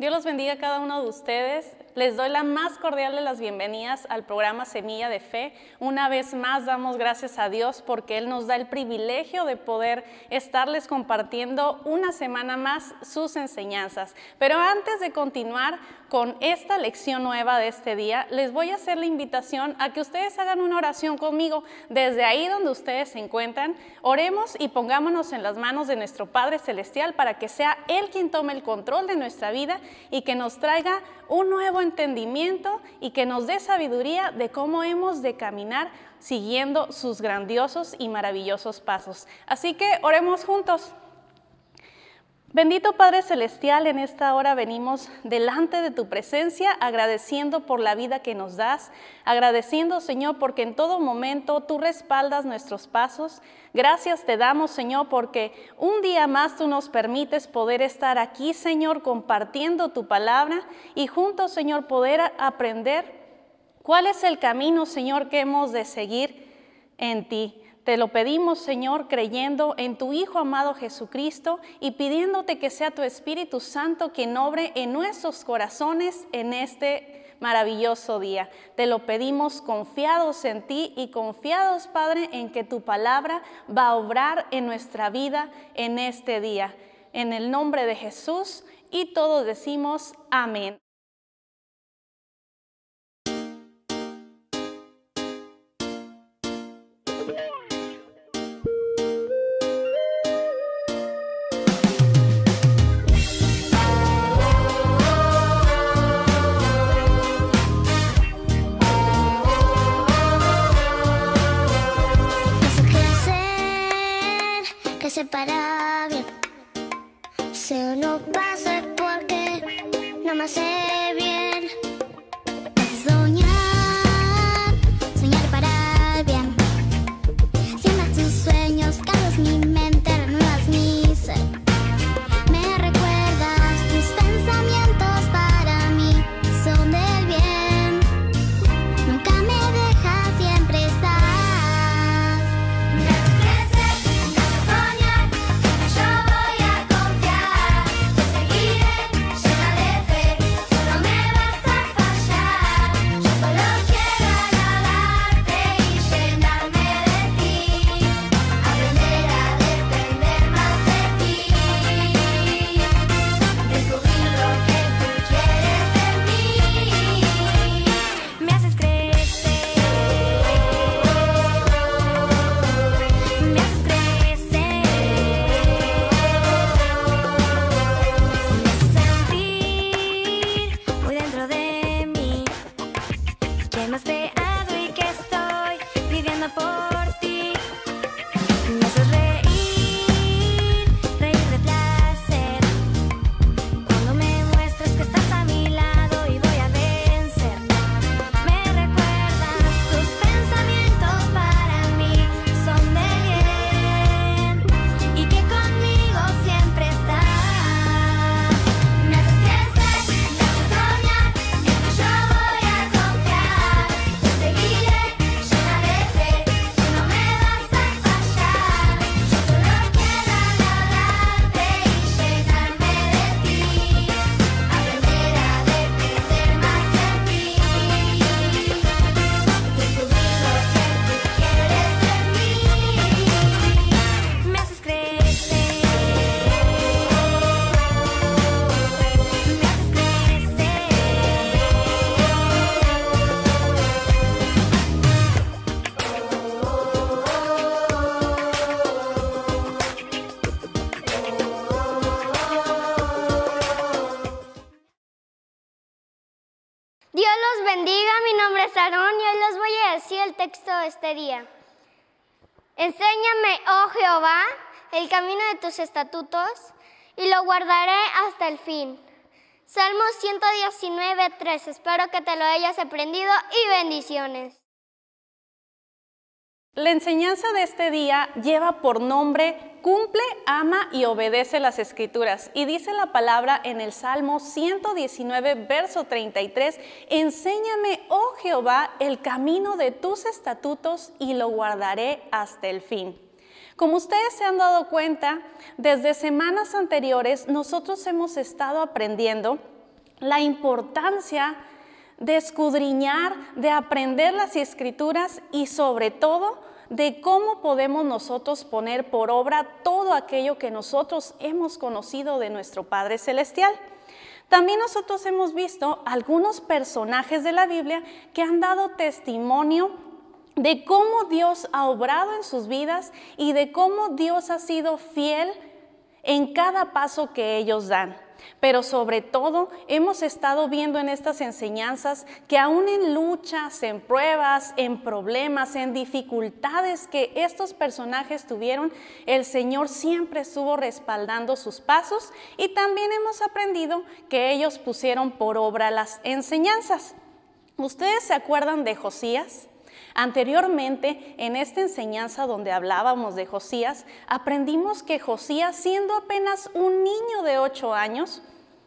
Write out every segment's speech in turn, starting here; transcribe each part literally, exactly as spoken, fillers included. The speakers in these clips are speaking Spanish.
Dios los bendiga a cada uno de ustedes. Les doy la más cordial de las bienvenidas al programa Semilla de Fe. Una vez más damos gracias a Dios porque Él nos da el privilegio de poder estarles compartiendo una semana más sus enseñanzas. Pero antes de continuar con esta lección nueva de este día, les voy a hacer la invitación a que ustedes hagan una oración conmigo. Desde ahí donde ustedes se encuentran, oremos y pongámonos en las manos de nuestro Padre Celestial para que sea Él quien tome el control de nuestra vida y que nos traiga un nuevo entendimiento y que nos dé sabiduría de cómo hemos de caminar siguiendo sus grandiosos y maravillosos pasos. Así que oremos juntos. Bendito Padre Celestial, en esta hora venimos delante de tu presencia, agradeciendo por la vida que nos das, agradeciendo, Señor, porque en todo momento tú respaldas nuestros pasos. Gracias te damos, Señor, porque un día más tú nos permites poder estar aquí, Señor, compartiendo tu palabra y juntos, Señor, poder aprender cuál es el camino, Señor, que hemos de seguir en ti. Te lo pedimos, Señor, creyendo en tu Hijo amado Jesucristo y pidiéndote que sea tu Espíritu Santo quien obre en nuestros corazones en este maravilloso día. Te lo pedimos confiados en ti y confiados, Padre, en que tu palabra va a obrar en nuestra vida en este día. En el nombre de Jesús, y todos decimos amén. Para bien, si no pasa porque no me hace bien. Es soñar, soñar para el bien. Siembras tus sueños, cambias mi mente, renuevas mi ser. Me recuerdas tus pensamientos para mí son del bien. Nunca me dejas, siempre estás. Dios los bendiga, mi nombre es Aarón y hoy les voy a decir el texto de este día. Enséñame, oh Jehová, el camino de tus estatutos y lo guardaré hasta el fin. Salmo ciento diecinueve, tres. Espero que te lo hayas aprendido y bendiciones. La enseñanza de este día lleva por nombre Cumple, ama y obedece las Escrituras. Y dice la palabra en el Salmo ciento diecinueve, verso treinta y tres, enséñame, oh Jehová, el camino de tus estatutos y lo guardaré hasta el fin. Como ustedes se han dado cuenta, desde semanas anteriores nosotros hemos estado aprendiendo la importancia de escudriñar, de aprender las Escrituras y sobre todo de cómo podemos nosotros poner por obra todo aquello que nosotros hemos conocido de nuestro Padre Celestial. También nosotros hemos visto algunos personajes de la Biblia que han dado testimonio de cómo Dios ha obrado en sus vidas y de cómo Dios ha sido fiel en cada paso que ellos dan. Pero sobre todo hemos estado viendo en estas enseñanzas que aún en luchas, en pruebas, en problemas, en dificultades que estos personajes tuvieron, el Señor siempre estuvo respaldando sus pasos y también hemos aprendido que ellos pusieron por obra las enseñanzas. ¿Ustedes se acuerdan de Josías? Anteriormente, en esta enseñanza donde hablábamos de Josías, aprendimos que Josías, siendo apenas un niño de ocho años,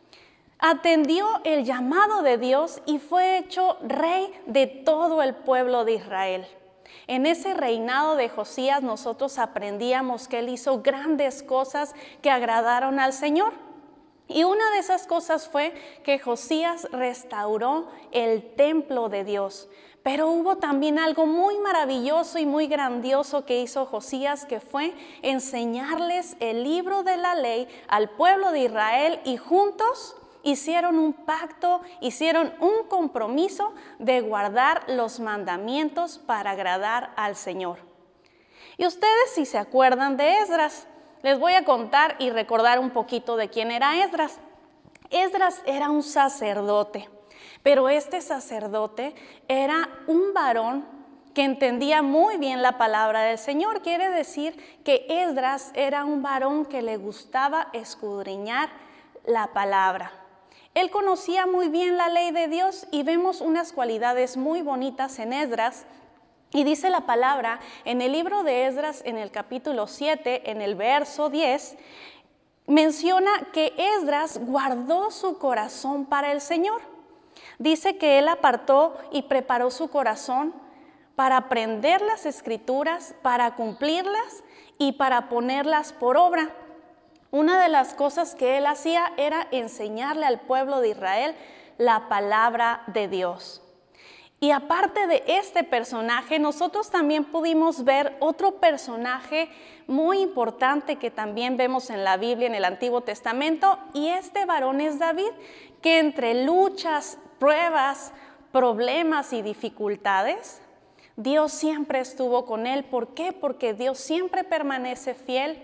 atendió el llamado de Dios y fue hecho rey de todo el pueblo de Israel. En ese reinado de Josías nosotros aprendíamos que él hizo grandes cosas que agradaron al Señor. Y una de esas cosas fue que Josías restauró el templo de Dios. Pero hubo también algo muy maravilloso y muy grandioso que hizo Josías, que fue enseñarles el libro de la ley al pueblo de Israel y juntos hicieron un pacto, hicieron un compromiso de guardar los mandamientos para agradar al Señor. Y ustedes, si se acuerdan de Esdras, les voy a contar y recordar un poquito de quién era Esdras. Esdras era un sacerdote. Pero este sacerdote era un varón que entendía muy bien la palabra del Señor. Quiere decir que Esdras era un varón que le gustaba escudriñar la palabra. Él conocía muy bien la ley de Dios y vemos unas cualidades muy bonitas en Esdras. Y dice la palabra en el libro de Esdras, en el capítulo siete, en el verso diez, menciona que Esdras guardó su corazón para el Señor. Dice que él apartó y preparó su corazón para aprender las Escrituras, para cumplirlas y para ponerlas por obra. Una de las cosas que él hacía era enseñarle al pueblo de Israel la palabra de Dios. Y aparte de este personaje, nosotros también pudimos ver otro personaje muy importante que también vemos en la Biblia, en el Antiguo Testamento, y este varón es David, que entre luchas, pruebas, problemas y dificultades, Dios siempre estuvo con él. ¿Por qué? Porque Dios siempre permanece fiel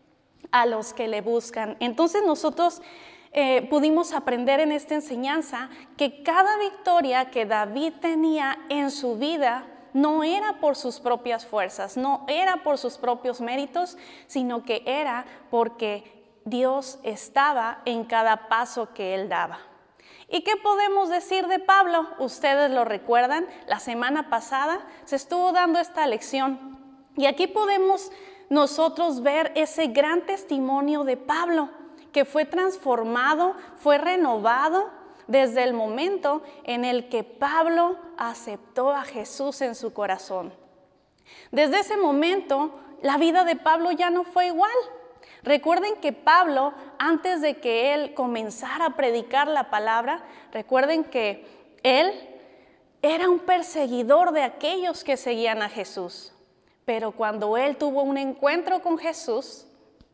a los que le buscan. Entonces nosotros eh, pudimos aprender en esta enseñanza que cada victoria que David tenía en su vida no era por sus propias fuerzas, no era por sus propios méritos, sino que era porque Dios estaba en cada paso que él daba. ¿Y qué podemos decir de Pablo? Ustedes lo recuerdan, la semana pasada se estuvo dando esta lección y aquí podemos nosotros ver ese gran testimonio de Pablo, que fue transformado, fue renovado desde el momento en el que Pablo aceptó a Jesús en su corazón. Desde ese momento, la vida de Pablo ya no fue igual. Recuerden que Pablo, antes de que él comenzara a predicar la palabra, recuerden que él era un perseguidor de aquellos que seguían a Jesús. Pero cuando él tuvo un encuentro con Jesús,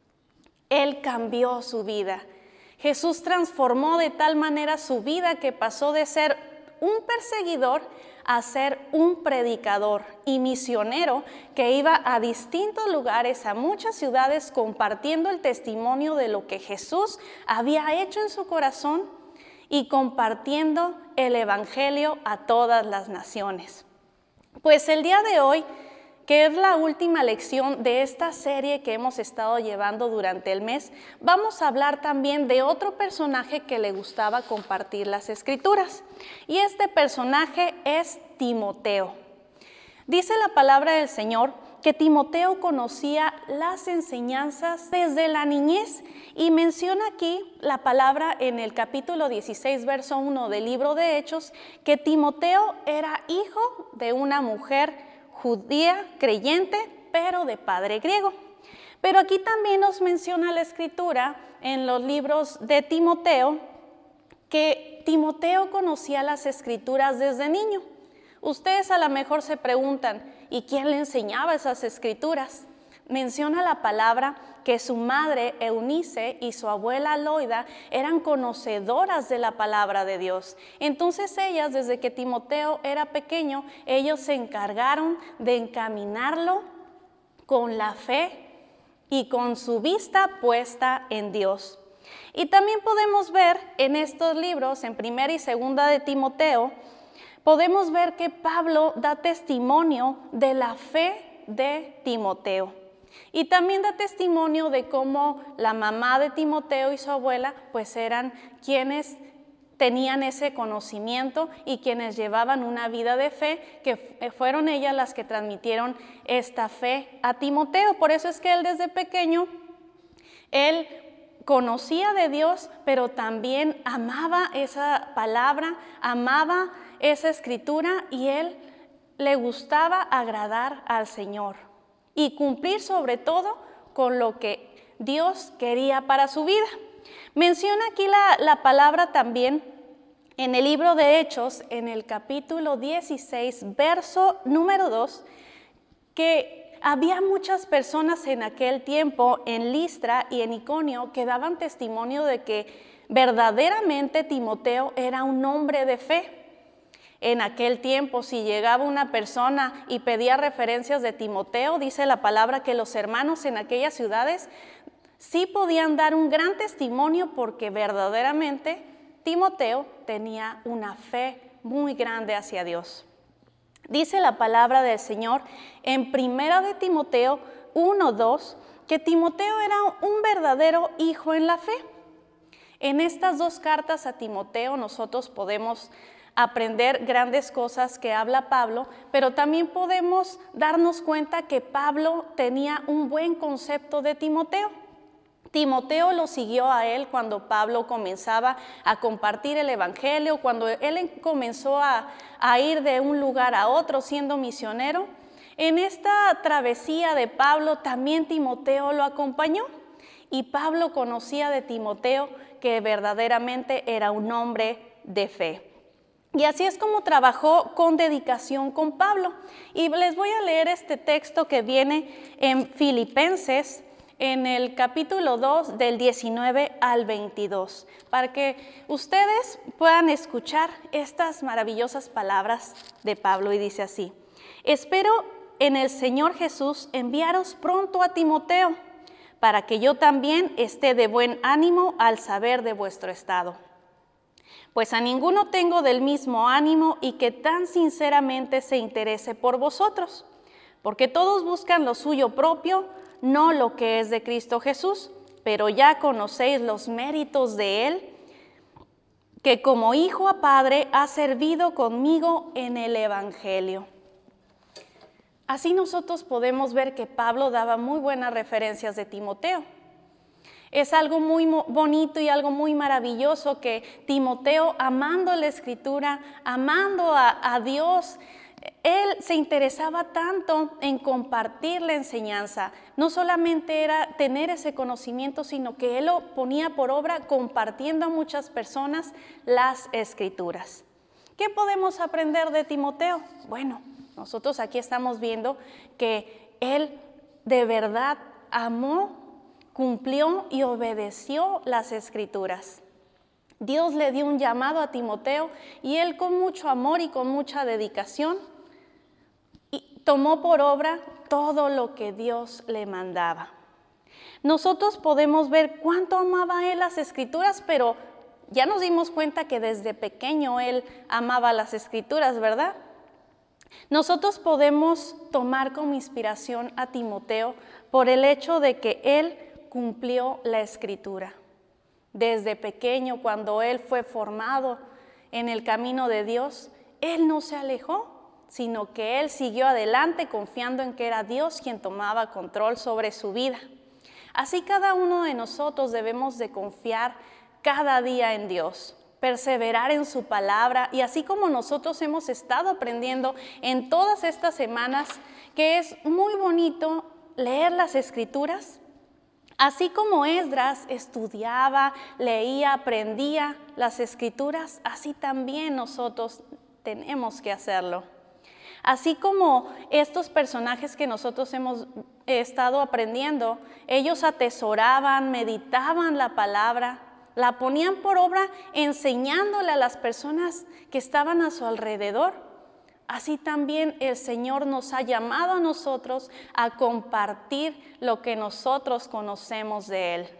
él cambió su vida. Jesús transformó de tal manera su vida que pasó de ser un perseguidor a ser un predicador y misionero que iba a distintos lugares, a muchas ciudades, compartiendo el testimonio de lo que Jesús había hecho en su corazón y compartiendo el evangelio a todas las naciones. Pues el día de hoy, que es la última lección de esta serie que hemos estado llevando durante el mes, vamos a hablar también de otro personaje que le gustaba compartir las Escrituras. Y este personaje es Timoteo. Dice la palabra del Señor que Timoteo conocía las enseñanzas desde la niñez y menciona aquí la palabra en el capítulo dieciséis, verso uno del libro de Hechos, que Timoteo era hijo de una mujer judía, creyente, pero de padre griego. Pero aquí también nos menciona la Escritura en los libros de Timoteo que Timoteo conocía las Escrituras desde niño. Ustedes a lo mejor se preguntan, ¿y quién le enseñaba esas Escrituras? Menciona la palabra que su madre Eunice y su abuela Loida eran conocedoras de la palabra de Dios. Entonces ellas, desde que Timoteo era pequeño, ellos se encargaron de encaminarlo con la fe y con su vista puesta en Dios. Y también podemos ver en estos libros, en primera y segunda de Timoteo, podemos ver que Pablo da testimonio de la fe de Timoteo. Y también da testimonio de cómo la mamá de Timoteo y su abuela pues eran quienes tenían ese conocimiento y quienes llevaban una vida de fe, que fueron ellas las que transmitieron esta fe a Timoteo. Por eso es que él desde pequeño, él conocía de Dios, pero también amaba esa palabra, amaba esa escritura y él le gustaba agradar al Señor y cumplir sobre todo con lo que Dios quería para su vida. Menciona aquí la, la palabra también en el libro de Hechos, en el capítulo dieciséis, verso número dos, que había muchas personas en aquel tiempo en Listra y en Iconio que daban testimonio de que verdaderamente Timoteo era un hombre de fe. En aquel tiempo, si llegaba una persona y pedía referencias de Timoteo, dice la palabra que los hermanos en aquellas ciudades sí podían dar un gran testimonio porque verdaderamente Timoteo tenía una fe muy grande hacia Dios. Dice la palabra del Señor en primera de Timoteo uno dos que Timoteo era un verdadero hijo en la fe. En estas dos cartas a Timoteo nosotros podemos aprender grandes cosas que habla Pablo, pero también podemos darnos cuenta que Pablo tenía un buen concepto de Timoteo. Timoteo lo siguió a él cuando Pablo comenzaba a compartir el evangelio, cuando él comenzó a, a ir de un lugar a otro siendo misionero. En esta travesía de Pablo también Timoteo lo acompañó y Pablo conocía de Timoteo que verdaderamente era un hombre de fe. Y así es como trabajó con dedicación con Pablo. Y les voy a leer este texto que viene en Filipenses, en el capítulo dos, del diecinueve al veintidós, para que ustedes puedan escuchar estas maravillosas palabras de Pablo. Y dice así: espero en el Señor Jesús enviaros pronto a Timoteo, para que yo también esté de buen ánimo al saber de vuestro estado. Pues a ninguno tengo del mismo ánimo y que tan sinceramente se interese por vosotros, porque todos buscan lo suyo propio, no lo que es de Cristo Jesús, pero ya conocéis los méritos de Él, que como hijo a padre ha servido conmigo en el Evangelio. Así nosotros podemos ver que Pablo daba muy buenas referencias de Timoteo. Es algo muy bonito y algo muy maravilloso que Timoteo, amando la Escritura, amando a, a Dios, él se interesaba tanto en compartir la enseñanza. No solamente era tener ese conocimiento, sino que él lo ponía por obra compartiendo a muchas personas las Escrituras. ¿Qué podemos aprender de Timoteo? Bueno, nosotros aquí estamos viendo que él de verdad amó, cumplió y obedeció las Escrituras. Dios le dio un llamado a Timoteo y él con mucho amor y con mucha dedicación y tomó por obra todo lo que Dios le mandaba. Nosotros podemos ver cuánto amaba él las Escrituras, pero ya nos dimos cuenta que desde pequeño él amaba las Escrituras, ¿verdad? Nosotros podemos tomar como inspiración a Timoteo por el hecho de que él cumplió la Escritura. Desde pequeño, cuando él fue formado en el camino de Dios, él no se alejó, sino que él siguió adelante confiando en que era Dios quien tomaba control sobre su vida. Así cada uno de nosotros debemos de confiar cada día en Dios, perseverar en su palabra, y así como nosotros hemos estado aprendiendo en todas estas semanas, que es muy bonito leer las Escrituras. Así como Esdras estudiaba, leía, aprendía las Escrituras, así también nosotros tenemos que hacerlo. Así como estos personajes que nosotros hemos estado aprendiendo, ellos atesoraban, meditaban la palabra, la ponían por obra enseñándole a las personas que estaban a su alrededor. Así también el Señor nos ha llamado a nosotros a compartir lo que nosotros conocemos de Él.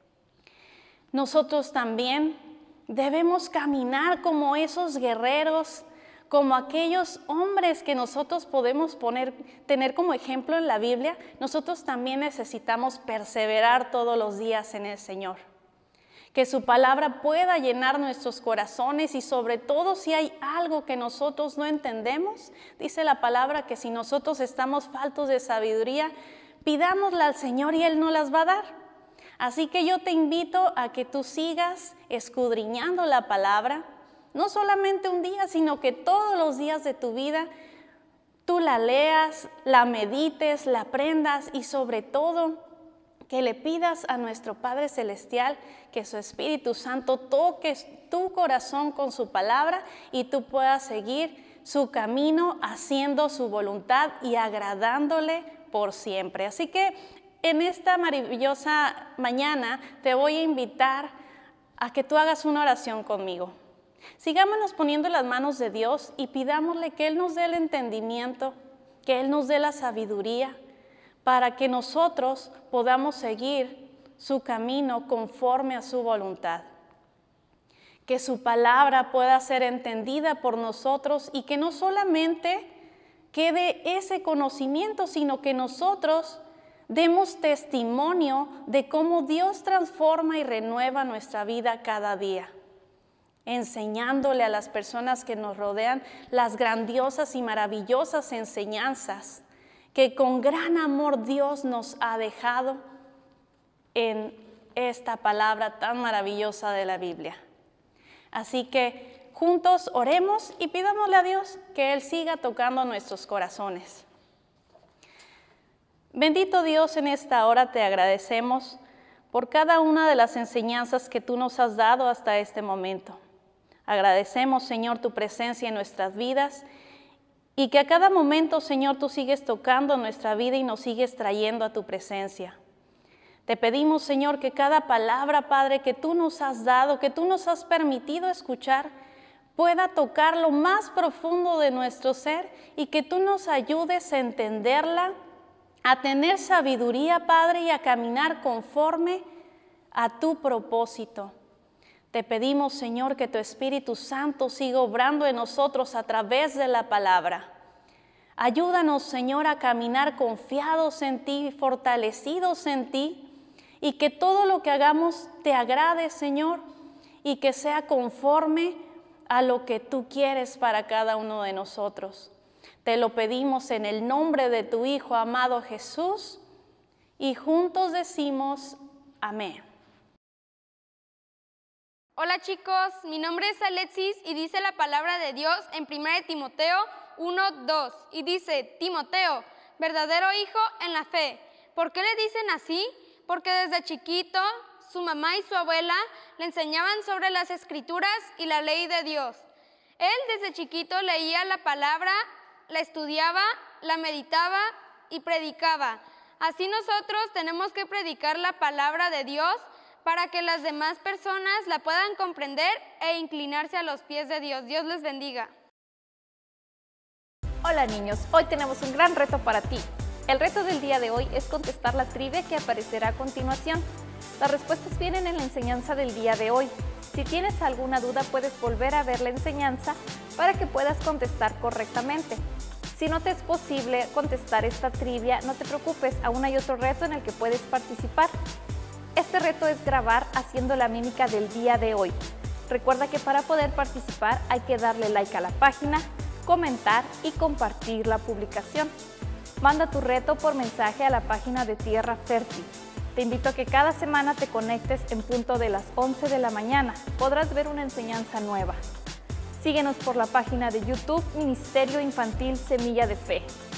Nosotros también debemos caminar como esos guerreros, como aquellos hombres que nosotros podemos poner, tener como ejemplo en la Biblia. Nosotros también necesitamos perseverar todos los días en el Señor. Que su palabra pueda llenar nuestros corazones y sobre todo si hay algo que nosotros no entendemos, dice la palabra que si nosotros estamos faltos de sabiduría, pidámosla al Señor y Él nos las va a dar. Así que yo te invito a que tú sigas escudriñando la palabra, no solamente un día, sino que todos los días de tu vida tú la leas, la medites, la aprendas y sobre todo que le pidas a nuestro Padre Celestial que su Espíritu Santo toque tu corazón con su palabra y tú puedas seguir su camino haciendo su voluntad y agradándole por siempre. Así que en esta maravillosa mañana te voy a invitar a que tú hagas una oración conmigo. Sigámonos poniendo las manos de Dios y pidámosle que Él nos dé el entendimiento, que Él nos dé la sabiduría, para que nosotros podamos seguir su camino conforme a su voluntad. Que su palabra pueda ser entendida por nosotros y que no solamente quede ese conocimiento, sino que nosotros demos testimonio de cómo Dios transforma y renueva nuestra vida cada día, enseñándole a las personas que nos rodean las grandiosas y maravillosas enseñanzas que con gran amor Dios nos ha dejado en esta palabra tan maravillosa de la Biblia. Así que juntos oremos y pidámosle a Dios que Él siga tocando nuestros corazones. Bendito Dios, en esta hora te agradecemos por cada una de las enseñanzas que tú nos has dado hasta este momento. Agradecemos, Señor, tu presencia en nuestras vidas y que a cada momento, Señor, tú sigues tocando nuestra vida y nos sigues trayendo a tu presencia. Te pedimos, Señor, que cada palabra, Padre, que tú nos has dado, que tú nos has permitido escuchar, pueda tocar lo más profundo de nuestro ser y que tú nos ayudes a entenderla, a tener sabiduría, Padre, y a caminar conforme a tu propósito. Te pedimos, Señor, que tu Espíritu Santo siga obrando en nosotros a través de la palabra. Ayúdanos, Señor, a caminar confiados en ti, fortalecidos en ti, y que todo lo que hagamos te agrade, Señor, y que sea conforme a lo que tú quieres para cada uno de nosotros. Te lo pedimos en el nombre de tu Hijo amado Jesús, y juntos decimos amén. Hola chicos, mi nombre es Alexis y dice la palabra de Dios en primera de Timoteo uno dos y dice: Timoteo, verdadero hijo en la fe. ¿Por qué le dicen así? Porque desde chiquito su mamá y su abuela le enseñaban sobre las escrituras y la ley de Dios. Él desde chiquito leía la palabra, la estudiaba, la meditaba y predicaba. Así nosotros tenemos que predicar la palabra de Dios para que las demás personas la puedan comprender e inclinarse a los pies de Dios. Dios les bendiga. Hola niños, hoy tenemos un gran reto para ti. El reto del día de hoy es contestar la trivia que aparecerá a continuación. Las respuestas vienen en la enseñanza del día de hoy. Si tienes alguna duda, puedes volver a ver la enseñanza para que puedas contestar correctamente. Si no te es posible contestar esta trivia, no te preocupes, aún hay otro reto en el que puedes participar. Este reto es grabar haciendo la mímica del día de hoy. Recuerda que para poder participar hay que darle like a la página, comentar y compartir la publicación. Manda tu reto por mensaje a la página de Tierra Fértil. Te invito a que cada semana te conectes en punto de las once de la mañana. Podrás ver una enseñanza nueva. Síguenos por la página de YouTube Ministerio Infantil Semilla de Fe.